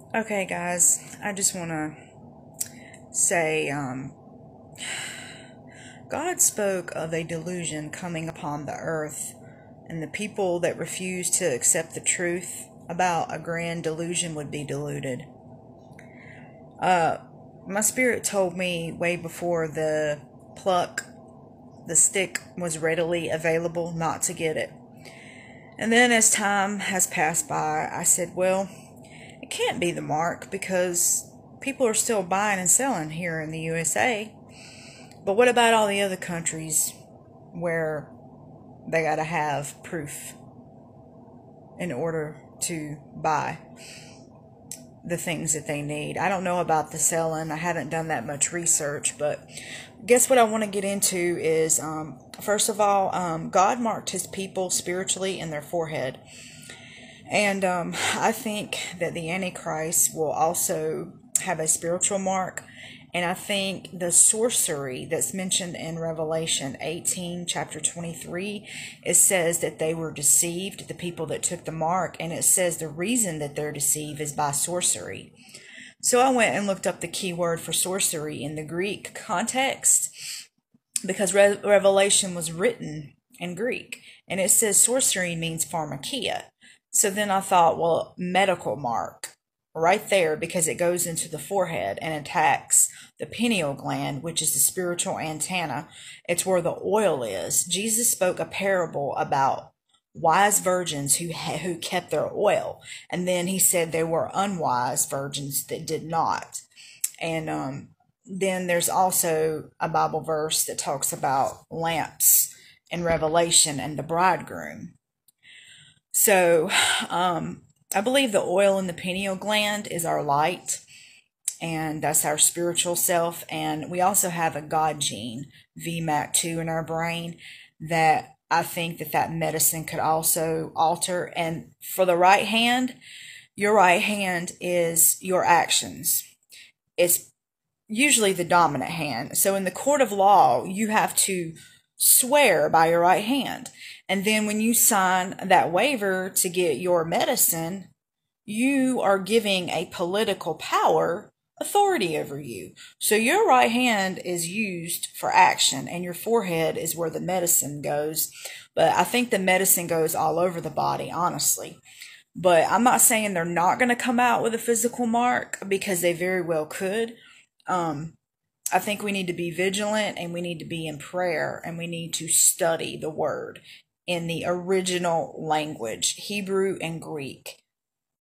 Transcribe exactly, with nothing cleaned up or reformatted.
Okay, guys, I just want to say um, God spoke of a delusion coming upon the earth, and the people that refused to accept the truth about a grand delusion would be deluded. Uh, my spirit told me way before the pluck, the stick was readily available not to get it. And then as time has passed by, I said, well, it can't be the mark because people are still buying and selling here in the U S A. But what about all the other countries where they got to have proof in order to buy the things that they need? I don't know about the selling. I haven't done that much research, but guess what I want to get into is, um, first of all, um, God marked his people spiritually in their forehead. And um, I think that the Antichrist will also have a spiritual mark. And I think the sorcery that's mentioned in Revelation eighteen, chapter twenty-three, it says that they were deceived, the people that took the mark. And it says the reason that they're deceived is by sorcery. So I went and looked up the key word for sorcery in the Greek context because Re- Revelation was written in Greek. And it says sorcery means pharmakia. So then I thought, well, medical mark right there, because it goes into the forehead and attacks the pineal gland, which is the spiritual antenna. It's where the oil is. Jesus spoke a parable about wise virgins who who kept their oil, and then he said there were unwise virgins that did not. And um, then there's also a Bible verse that talks about lamps in Revelation and the bridegroom. So, um, I believe the oil in the pineal gland is our light, and that's our spiritual self. And we also have a God gene, V M A C two, in our brain that I think that that medicine could also alter. And for the right hand, your right hand is your actions. It's usually the dominant hand. So in the court of law, you have to swear by your right hand. And then when you sign that waiver to get your medicine, you are giving a political power authority over you. So your right hand is used for action, and your forehead is where the medicine goes. But I think the medicine goes all over the body, honestly. But I'm not saying they're not going to come out with a physical mark, because they very well could. Um, I think we need to be vigilant, and we need to be in prayer, and we need to study the word in the original language, Hebrew and Greek.